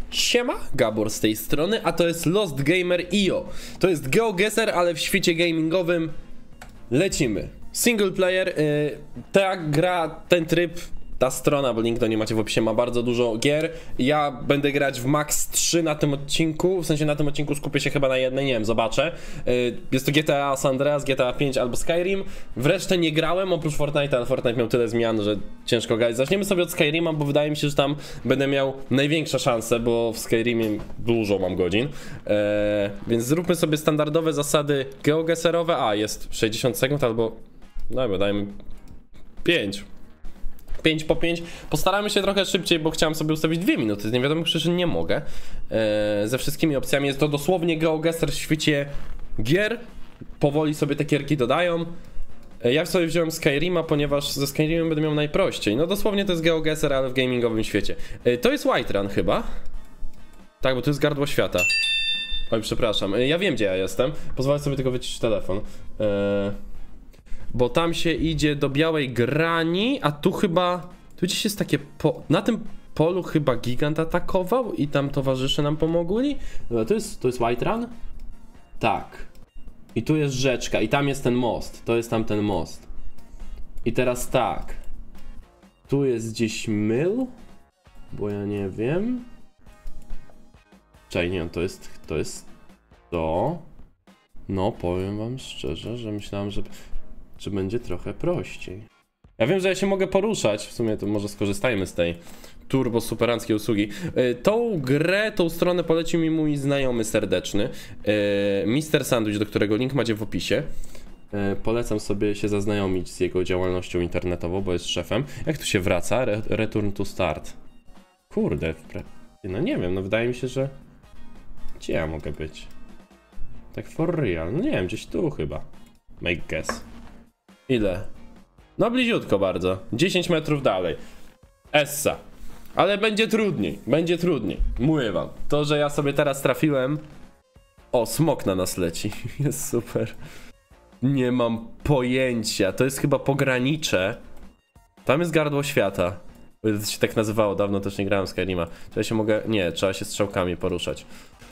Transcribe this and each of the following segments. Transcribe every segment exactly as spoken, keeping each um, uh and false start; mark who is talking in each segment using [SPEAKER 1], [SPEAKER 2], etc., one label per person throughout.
[SPEAKER 1] Siema, Gabor z tej strony, a to jest Lost Gamer kropka i o. To jest GeoGuessr, ale w świecie gamingowym. Lecimy. Single player, yy, ta gra, ten tryb, ta strona, bo link do niej macie w opisie, ma bardzo dużo gier. Ja będę grać w max trzy na tym odcinku, w sensie na tym odcinku skupię się chyba na jednej, nie wiem, zobaczę. Yy, jest to G T A San Andreas, G T A pięć albo Skyrim. W resztę nie grałem, oprócz Fortnite'a, ale Fortnite miał tyle zmian, że ciężko grać. Zaczniemy sobie od Skyrima, bo wydaje mi się, że tam będę miał największe szanse, bo w Skyrimie dużo mam godzin. Yy, więc zróbmy sobie standardowe zasady geoguesserowe. A, jest sześćdziesiąt sekund albo... no, dajmy pięć. pięć po pięć. Postaramy się trochę szybciej, bo chciałem sobie ustawić dwie minuty. Z niewiadomych przyczyn nie mogę. Eee, ze wszystkimi opcjami jest to dosłownie GeoGuessr w świecie gier. Powoli sobie te gierki dodają. Eee, ja sobie wziąłem Skyrima, ponieważ ze Skyrimem będę miał najprościej. No dosłownie to jest GeoGuessr, ale w gamingowym świecie. Eee, to jest Whiterun chyba. Tak, bo to jest Gardło Świata. Oj, przepraszam. Eee, ja wiem, gdzie ja jestem. Pozwolę sobie tylko wyciszyć telefon. Eee... Bo tam się idzie do Białej Grani, a tu chyba... tu gdzieś jest takie... Po... na tym polu chyba gigant atakował i tam towarzysze nam pomogli. No, to jest, to jest Whiterun? Tak. I tu jest rzeczka i tam jest ten most. To jest tam ten most. I teraz tak. Tu jest gdzieś myl? Bo ja nie wiem. Czekaj, nie wiem, to jest... to jest... to... No, powiem wam szczerze, że myślałem, że... czy będzie trochę prościej. Ja wiem, że ja się mogę poruszać, w sumie to może skorzystajmy z tej turbo superanckiej usługi. Yy, tą grę, tą stronę polecił mi mój znajomy serdeczny, yy, mister Sandwich, do którego link macie w opisie. Yy, polecam sobie się zaznajomić z jego działalnością internetową, bo jest szefem. Jak tu się wraca? Re return to start. Kurde, no nie wiem, no wydaje mi się, że... gdzie ja mogę być? Tak for real, no nie wiem, gdzieś tu chyba. Make guess. Ile? No bliziutko bardzo. dziesięć metrów dalej. Essa. Ale będzie trudniej. Będzie trudniej. Mówię wam. To, że ja sobie teraz trafiłem... O, smok na nas leci. Jest super. Nie mam pojęcia. To jest chyba pogranicze. Tam jest Gardło Świata. To się tak nazywało. Dawno też nie grałem w Skyrima. Czy ja się mogę... nie, trzeba się strzałkami poruszać.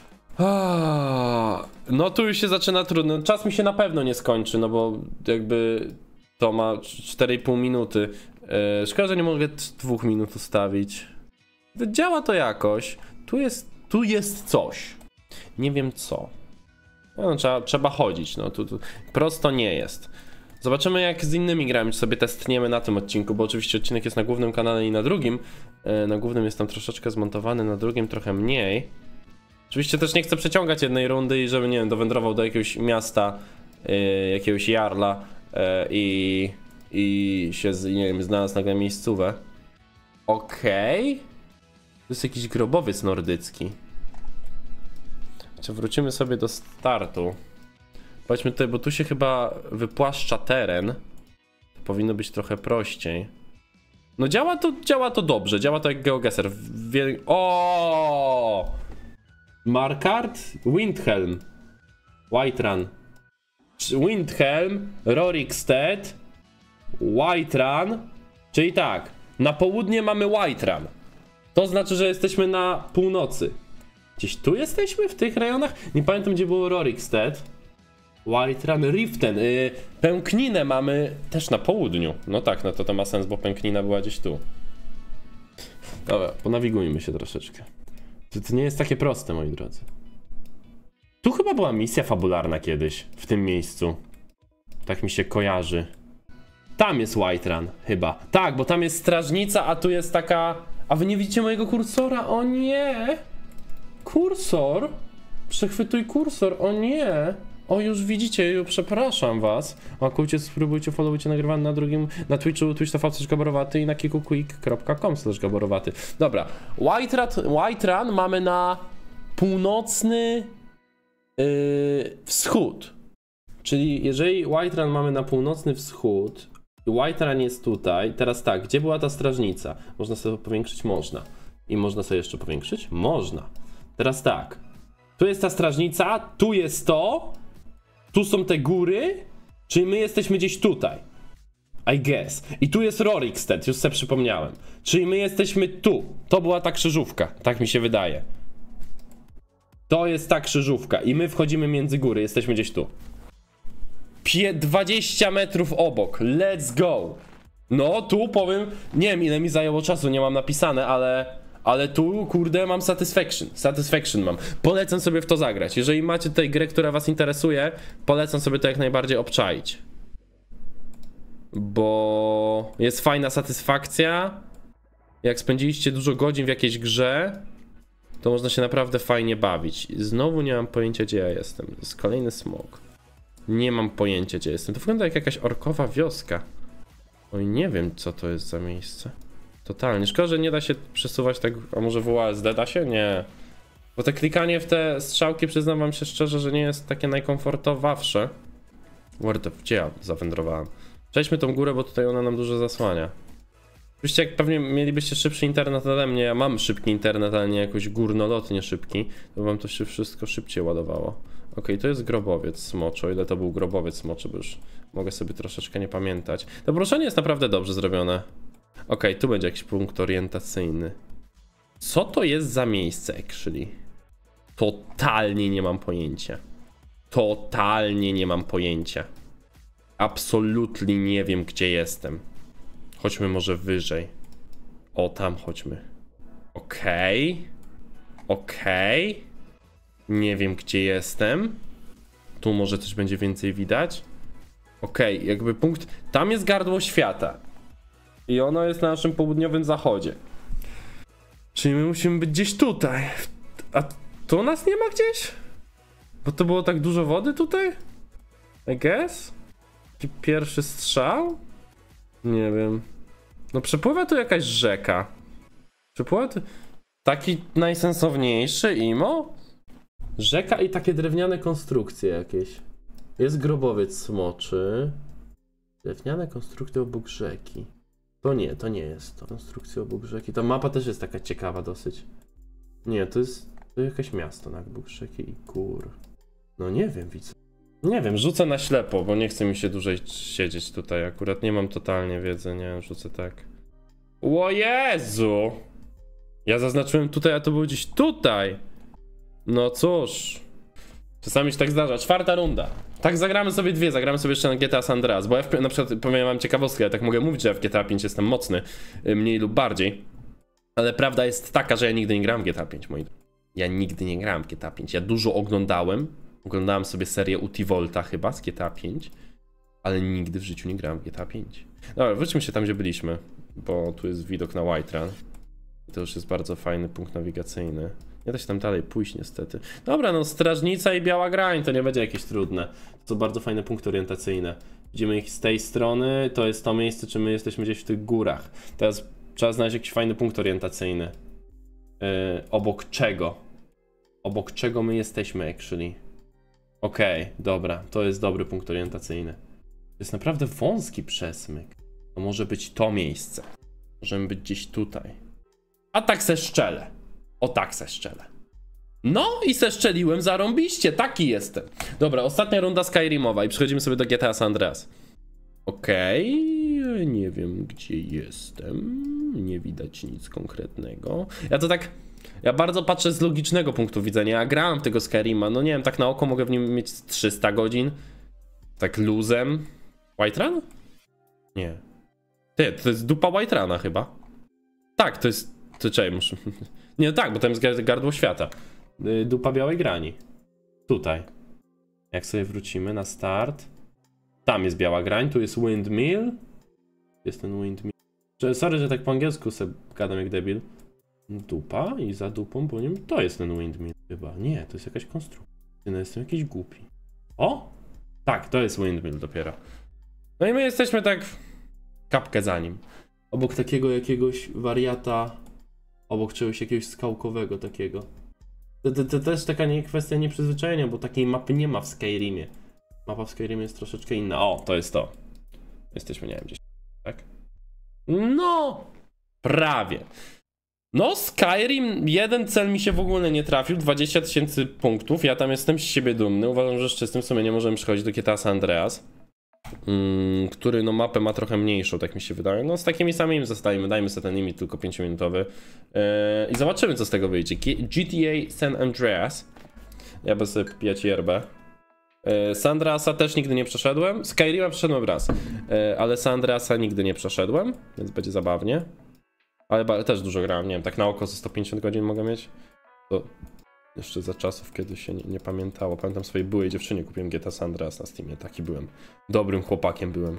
[SPEAKER 1] Ah, no tu już się zaczyna trudno. Czas mi się na pewno nie skończy, no bo jakby to ma cztery i pół minuty. Yy, szkoda, że nie mogę dwóch minut ustawić. Działa to jakoś. Tu jest, tu jest coś. Nie wiem co. No, trzeba, trzeba chodzić, no tu, tu prosto nie jest. Zobaczymy jak z innymi grami, czy sobie testniemy na tym odcinku, bo oczywiście odcinek jest na głównym kanale i na drugim. Yy, na głównym jest tam troszeczkę zmontowany, na drugim trochę mniej. Oczywiście też nie chcę przeciągać jednej rundy i żeby, nie wiem, dowędrował do jakiegoś miasta, yy, jakiegoś jarla yy, i, i się, nie wiem, znalazł nagle miejscówę. Okej. Okay. To jest jakiś grobowiec nordycki. Czy wrócimy sobie do startu. Powiedzmy tutaj, bo tu się chyba wypłaszcza teren. Powinno być trochę prościej. No działa to, działa to dobrze, działa to jak GeoGuessr. Wie... O! Markart? Windhelm. Whiterun. Windhelm, Rorikstead, Whiterun. Czyli tak, na południe mamy Whiterun. To znaczy, że jesteśmy na północy. Gdzieś tu jesteśmy? W tych rejonach? Nie pamiętam, gdzie było Rorikstead. Whiterun, Riften. Yy, pękninę mamy też na południu. No tak, no to to ma sens, bo pęknina była gdzieś tu. Dobra, ponawigujmy się troszeczkę. To, to nie jest takie proste, moi drodzy. Tu chyba była misja fabularna kiedyś, w tym miejscu. Tak mi się kojarzy. Tam jest Whiterun, chyba. Tak, bo tam jest strażnica, a tu jest taka... A wy nie widzicie mojego kursora? O nie! Kursor? Przechwytuj kursor, o nie! O, już widzicie, przepraszam was. Łapkujcie, spróbujcie, followujcie nagrywane na drugim, na Twitchu, twitch kropka tv slash gaborowaty i na kikuquick kropka com slash gaborowaty. Dobra, Whiterun, Whiterun mamy na północny yy, wschód. Czyli jeżeli Whiterun mamy na północny wschód i Whiterun jest tutaj, teraz tak, gdzie była ta strażnica? Można sobie powiększyć? Można. I można sobie jeszcze powiększyć? Można. Teraz tak, tu jest ta strażnica, tu jest to, tu są te góry, czyli my jesteśmy gdzieś tutaj. I guess. I tu jest Rorikstead, już sobie przypomniałem. Czyli my jesteśmy tu. To była ta krzyżówka, tak mi się wydaje. To jest ta krzyżówka i my wchodzimy między góry, jesteśmy gdzieś tu. Pie dwadzieścia metrów obok, let's go. No tu powiem, nie wiem ile mi zajęło czasu, nie mam napisane, ale... Ale tu, kurde, mam satisfaction, satisfaction mam. Polecam sobie w to zagrać. Jeżeli macie tutaj grę, która was interesuje, polecam sobie to jak najbardziej obczaić. Bo jest fajna satysfakcja. Jak spędziliście dużo godzin w jakiejś grze, to można się naprawdę fajnie bawić. Znowu nie mam pojęcia, gdzie ja jestem. To jest kolejny smok. Nie mam pojęcia, gdzie jestem. To wygląda jak jakaś orkowa wioska. Oj, nie wiem, co to jest za miejsce. Totalnie. Szkoda, że nie da się przesuwać tak... A może w U A S D da się? Nie. Bo te klikanie w te strzałki, przyznam wam się szczerze, że nie jest takie najkomfortowawsze. Where the... Gdzie ja zawędrowałem? Przejdźmy tą górę, bo tutaj ona nam dużo zasłania. Oczywiście jak pewnie mielibyście szybszy internet ode mnie, ja mam szybki internet, ale nie jakoś górnolotnie szybki, to wam to się wszystko szybciej ładowało. Okej, okay, to jest grobowiec smoczo, o ile to był grobowiec smoczy, bo już mogę sobie troszeczkę nie pamiętać. To poruszenie jest naprawdę dobrze zrobione. Okej, okay, tu będzie jakiś punkt orientacyjny. Co to jest za miejsce, actually? Totalnie nie mam pojęcia. Totalnie nie mam pojęcia. Absolutnie nie wiem, gdzie jestem. Chodźmy może wyżej. O, tam chodźmy. Okej. Okay. Okej. Okay. Nie wiem, gdzie jestem. Tu może coś będzie więcej widać. Okej, okay, jakby punkt... Tam jest gardło świata. I ono jest na naszym południowym zachodzie. Czyli my musimy być gdzieś tutaj. A tu nas nie ma gdzieś? Bo to było tak dużo wody tutaj? I guess? Taki pierwszy strzał? Nie wiem. No przepływa tu jakaś rzeka. Przepływa tu... Taki najsensowniejszy imo? Rzeka i takie drewniane konstrukcje jakieś. Jest grobowiec smoczy. Drewniane konstrukcje obok rzeki. To nie, to nie jest to. Konstrukcja obok rzeki. Ta mapa też jest taka ciekawa dosyć. Nie, to jest, to jest jakieś miasto na obok rzeki i gór. No nie wiem, widzę. Nie wiem, rzucę na ślepo, bo nie chce mi się dłużej siedzieć tutaj. Akurat nie mam totalnie wiedzy, nie, rzucę tak. O Jezu! Ja zaznaczyłem tutaj, a to było gdzieś tutaj. No cóż. Czasami się tak zdarza. Czwarta runda. Tak, zagramy sobie dwie, zagramy sobie jeszcze na G T A San Andreas, bo ja w, na przykład powiem wam ciekawostkę, ja tak mogę mówić, że ja w G T A pięć jestem mocny, mniej lub bardziej. Ale prawda jest taka, że ja nigdy nie grałem w G T A pięć, moi. Ja nigdy nie grałem w G T A pięć. Ja dużo oglądałem. Oglądałem sobie serię Utivolta chyba z G T A pięć, ale nigdy w życiu nie grałem w G T A pięć. Dobra, wróćmy się tam, gdzie byliśmy, bo tu jest widok na White Run. I to już jest bardzo fajny punkt nawigacyjny. Nie da się tam dalej pójść niestety. Dobra, no strażnica i biała grań, to nie będzie jakieś trudne. To bardzo fajne punkty orientacyjne. Widzimy ich z tej strony, to jest to miejsce, czy my jesteśmy gdzieś w tych górach. Teraz trzeba znaleźć jakiś fajny punkt orientacyjny. Yy, obok czego? Obok czego my jesteśmy, actually. Okej, okay, dobra, to jest dobry punkt orientacyjny. To jest naprawdę wąski przesmyk. To może być to miejsce. Możemy być gdzieś tutaj. A tak se szczelę. O tak se szczelę. No i se szczeliłem zarąbiście, taki jestem. Dobra, ostatnia runda Skyrimowa i przechodzimy sobie do G T A San Andreas. Okej, okay, nie wiem gdzie jestem. Nie widać nic konkretnego. Ja to tak... Ja bardzo patrzę z logicznego punktu widzenia. Ja grałem w tego Skyrima, no nie wiem, tak na oko mogę w nim mieć trzysta godzin. Tak luzem. White Run? Nie. Ty, to jest dupa White Runa chyba. Tak, to jest... To czekaj, muszę... Nie, no tak, bo tam jest gardło świata. Dupa białej grani. Tutaj. Jak sobie wrócimy na start. Tam jest biała grań, tu jest windmill. Jest ten windmill. Sorry, że tak po angielsku sobie gadam jak debil. Dupa i za dupą po nim to jest ten windmill chyba. Nie, to jest jakaś konstrukcja. No jestem jakiś głupi. O! Tak, to jest windmill dopiero. No i my jesteśmy tak kapkę za nim. Obok takiego jakiegoś wariata. Obok czegoś jakiegoś skałkowego takiego. To, to, to też taka nie kwestia nieprzyzwyczajenia, bo takiej mapy nie ma w Skyrimie. Mapa w Skyrimie jest troszeczkę inna. O, to jest to. Jesteśmy, nie wiem, gdzieś. Tak? No! Prawie. No, Skyrim, jeden cel mi się w ogóle nie trafił, dwadzieścia tysięcy punktów, ja tam jestem z siebie dumny, uważam, że z czystym sumieniem możemy przechodzić do G T A San Andreas, mm, który no mapę ma trochę mniejszą, tak mi się wydaje, no z takimi samymi zostajemy, dajmy sobie ten limit tylko pięciominutowy yy, i zobaczymy co z tego wyjdzie. G T A San Andreas, Ja będę sobie pijać yerbę. Yy, San Andreasa też nigdy nie przeszedłem. Skyrima przeszedłem raz, yy, ale San Andreasa nigdy nie przeszedłem, więc będzie zabawnie. Ale, ale też dużo grałem, nie wiem, tak na oko ze sto pięćdziesiąt godzin mogę mieć. To jeszcze za czasów, kiedy się nie, nie pamiętało. Pamiętam swojej byłej dziewczynie kupiłem G T A San Andreas na Steamie, taki byłem. Dobrym chłopakiem byłem.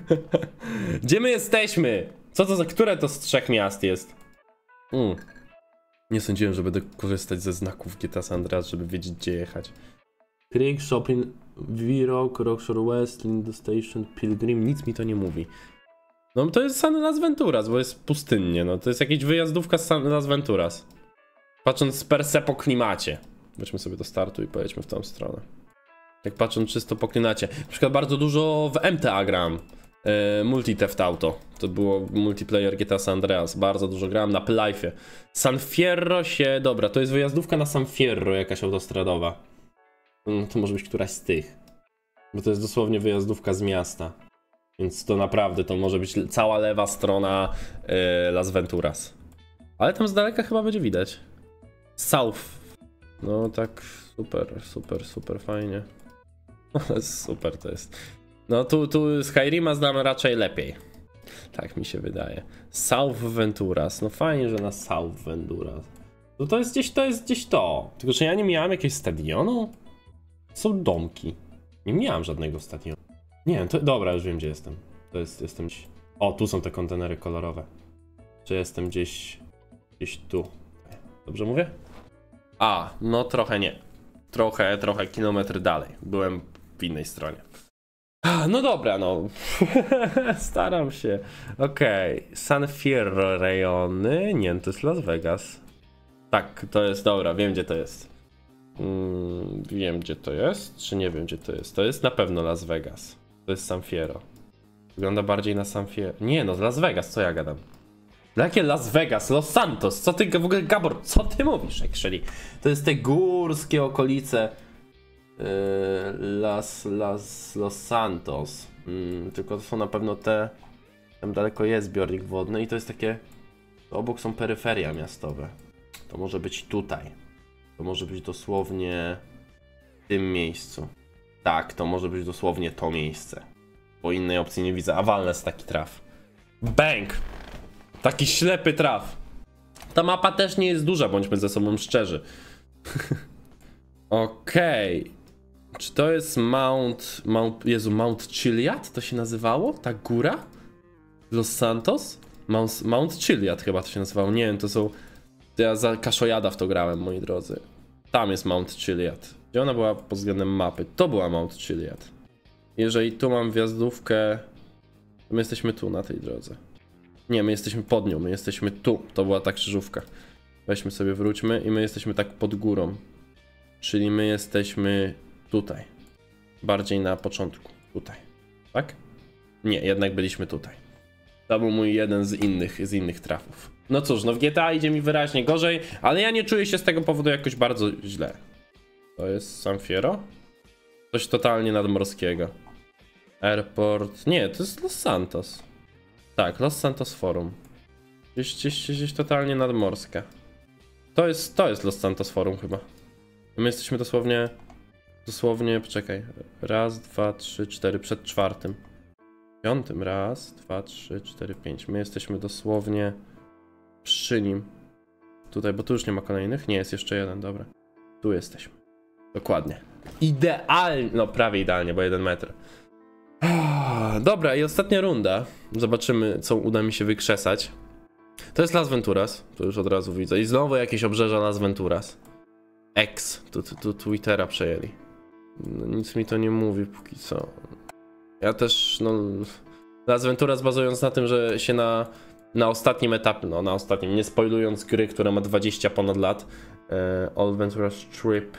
[SPEAKER 1] Gdzie my jesteśmy? Co to za, które to z trzech miast jest? Mm. Nie sądziłem, że będę korzystać ze znaków G T A San Andreas, żeby wiedzieć, gdzie jechać. Creek, Shopping, V-Rock, Rockshore West, Lindo Station, Pilgrim, nic mi to nie mówi. No to jest San Las Venturas, bo jest pustynnie, no to jest jakaś wyjazdówka z San Las Venturas. Patrząc per se po klimacie. Weźmy sobie do startu i pojedźmy w tą stronę. Jak patrząc czysto po klimacie. Na przykład bardzo dużo w M T A gram. Yy, Multi Theft Auto. To było multiplayer G T A San Andreas. Bardzo dużo grałem na P-Life'ie. San Fierro się... Dobra, to jest wyjazdówka na San Fierro, jakaś autostradowa. No, to może być któraś z tych. Bo to jest dosłownie wyjazdówka z miasta. Więc to naprawdę, to może być cała lewa strona yy, Las Venturas. Ale tam z daleka chyba będzie widać. South. No tak, super, super, super fajnie. Super to jest. No tu, tu Skyrima znam raczej lepiej. Tak mi się wydaje. South Venturas. No fajnie, że na South Venturas. No to jest gdzieś to, jest gdzieś to. Tylko, że ja nie miałem jakiegoś stadionu? Są domki. Nie miałem żadnego stadionu. Nie, to dobra, już wiem, gdzie jestem. To jest, jestem gdzieś... O, tu są te kontenery kolorowe. Czy jestem gdzieś... Gdzieś tu. Dobrze mówię? A, no trochę nie. Trochę, trochę kilometr dalej. Byłem w innej stronie. No dobra, no. Staram się. Okej. Okay. San Fierro rejony. Nie, to jest Las Vegas. Tak, to jest, dobra, wiem gdzie to jest. Mm, wiem gdzie to jest, czy nie wiem gdzie to jest. To jest na pewno Las Vegas. To jest San Fierro. Wygląda bardziej na San Fierro. Nie no, Las Vegas, co ja gadam? Jakie Las Vegas? Los Santos? Co ty w ogóle, Gabor, co ty mówisz, actually? To jest te górskie okolice yy, Las, Las, Los Santos. Yy, tylko to są na pewno te... Tam daleko jest zbiornik wodny i to jest takie... Obok są peryferia miastowe. To może być tutaj. To może być dosłownie w tym miejscu. Tak, to może być dosłownie to miejsce. Bo innej opcji nie widzę. A walnę z taki traf. Bang! Taki ślepy traf. Ta mapa też nie jest duża, bądźmy ze sobą szczerzy. Okej. Okay. Czy to jest Mount... Mount... Jezu, Mount Chiliad to się nazywało? Ta góra? Los Santos? Mount, Mount Chiliad chyba to się nazywało. Nie wiem, to są... Ja za Kaszojada w to grałem, moi drodzy. Tam jest Mount Chiliad. Gdzie ona była pod względem mapy? To była Mount Chiliad. Jeżeli tu mam wjazdówkę... To my jesteśmy tu, na tej drodze. Nie, my jesteśmy pod nią, my jesteśmy tu. To była ta krzyżówka. Weźmy sobie, wróćmy i my jesteśmy tak pod górą. Czyli my jesteśmy tutaj. Bardziej na początku. Tutaj. Tak? Nie, jednak byliśmy tutaj. To był mój jeden z innych, z innych trafów. No cóż, no w G T A idzie mi wyraźnie gorzej, ale ja nie czuję się z tego powodu jakoś bardzo źle. To jest San Fierro? Coś totalnie nadmorskiego. Airport... Nie, to jest Los Santos. Tak, Los Santos Forum. Gdzieś, gdzieś, gdzieś totalnie nadmorskie. To jest, to jest Los Santos Forum chyba. My jesteśmy dosłownie... Dosłownie, poczekaj. Raz, dwa, trzy, cztery, przed czwartym. Piątym, raz, dwa, trzy, cztery, pięć. My jesteśmy dosłownie przy nim. Tutaj, bo tu już nie ma kolejnych. Nie, jest jeszcze jeden, dobra. Tu jesteśmy. Dokładnie. Idealnie, no prawie idealnie, bo jeden metr. Dobra, i ostatnia runda. Zobaczymy, co uda mi się wykrzesać. To jest Las Venturas, to już od razu widzę. I znowu jakieś obrzeża Las Venturas. X, tu, tu, tu Twittera przejęli. No, nic mi to nie mówi póki co. Ja też, no... Las Venturas bazując na tym, że się na... Na ostatnim etapie, no na ostatnim, nie spoilując gry, która ma dwadzieścia ponad lat. E, All Venturas Trip.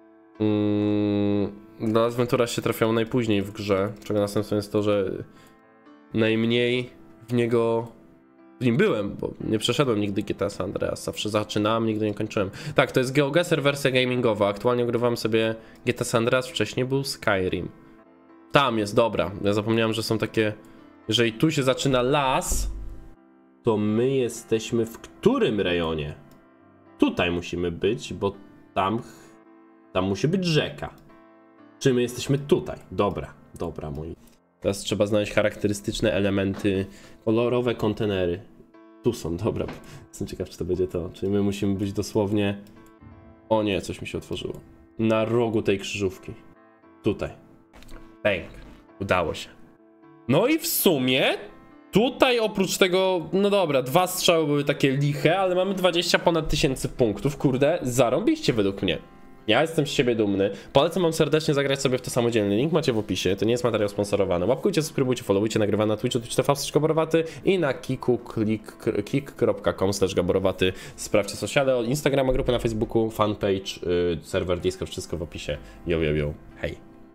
[SPEAKER 1] Mm, Las Venturas się trafiało najpóźniej w grze, czego następstwem jest to, że najmniej w niego w nim byłem, bo nie przeszedłem nigdy G T A San Andreas, zawsze zaczynałem, nigdy nie kończyłem. Tak, to jest GeoGuessr wersja gamingowa, aktualnie ogrywam sobie G T A San Andreas, wcześniej był Skyrim. Tam jest, dobra, ja zapomniałem, że są takie, jeżeli tu się zaczyna las, to my jesteśmy w którym rejonie? Tutaj musimy być, bo tam... Tam musi być rzeka. Czy my jesteśmy tutaj? Dobra, dobra moi. Teraz trzeba znaleźć charakterystyczne elementy, kolorowe kontenery. Tu są, dobra. Jestem ciekaw, czy to będzie to. Czyli my musimy być dosłownie... O nie, coś mi się otworzyło. Na rogu tej krzyżówki. Tutaj. Pęk. Udało się. No i w sumie tutaj oprócz tego, no dobra, dwa strzały były takie liche, ale mamy dwadzieścia ponad tysięcy punktów. Kurde, zarąbiście według mnie. Ja jestem z siebie dumny. Polecam wam serdecznie zagrać sobie w to samodzielnie. Link macie w opisie, to nie jest materiał sponsorowany. Łapkujcie, subskrybujcie, followujcie, nagrywa na Twitchu, twitch kropka tv gaborowaty i na kiku klik kropka com slash gaborowaty. Sprawdźcie sociale, Instagrama, grupy na Facebooku, fanpage, yy, serwer Discord, wszystko w opisie. Yo, yo, yo. Hej.